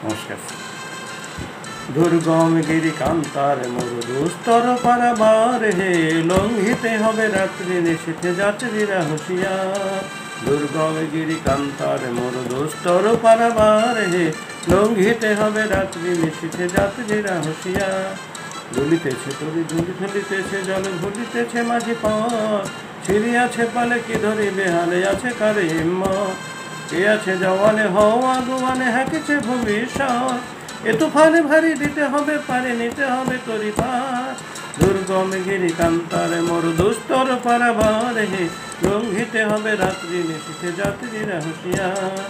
নমস্কার। দুর্গম গিরি কান্তার মরু দুস্তর পারাবার হে, লঙ্ঘিতে হবে রাত্রি নিশীথে যাত্রীরা হুঁশিয়ার। দুর্গম গিরি কান্তার মরু দুস্তর পারাবার হে, লঙ্ঘিতে হবে রাত্রি নিশীথে যাত্রীরা হুঁশিয়ার। দুলিতেছে তরি ধুলিতেছে জল, ভুলিতেছে মাঝি পথ, ছিড়িয়াছে পালে কি ধরি বেহালে আছে কারে হিম্মত। কে আছে জওয়ানে হওয়া আগুয়ানে হাঁকেছে ভবিষ্যৎ, এ তুফানে ভারী দিতে হবে পারে নিতে হবে তরি পার। দুর্গম গিরি কান্তারে মরু দুস্তর পারাবার হে, লঙ্ঘিতে হবে রাত্রি নিশীথে যাত্রীরা হুঁশিয়ার।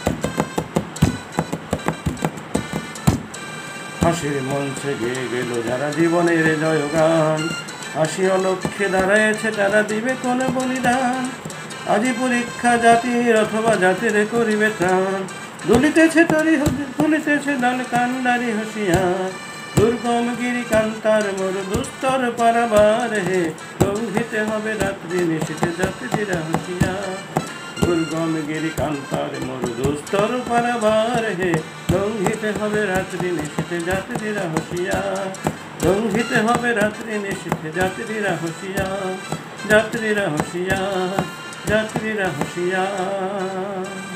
হাসির মঞ্চে গেয়ে গেল যারা জীবনের জয়গান, হাসি অলক্ষ্যে দাঁড়ায়েছে তারা দিবে কোন বলিদান। আজি পরীক্ষা জাতির অথবা জাতির করিবে ত্রাণ, দুলিতেছে তরি দুলিতেছে দল কান্ডারি হুঁশিয়ার। দুর্গম গিরি কান্তার মরু দুস্তর পারাবার হে, লঙ্ঘিতে হবে রাত্রি নিশীথে যাত্রীরা হুঁশিয়ার। দুর্গম গিরি কান্তার মরু দুস্তর পারাবার হে, লঙ্ঘিতে হবে রাত্রি নিশীথে যাত্রীরা হুঁশিয়ার। লঙ্ঘিতে হবে রাত্রি নিশীথে যাত্রীরা হুঁশিয়ার। যাত্রীরা হুঁশিয়ার, যাত্রীরা হুঁশিয়ার।